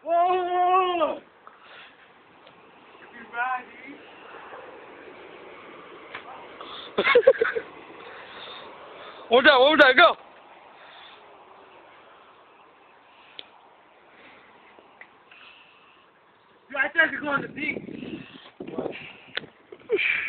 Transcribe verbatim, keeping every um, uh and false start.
Oh! One more time, one more time, go! Dude, I tried to go on the beach.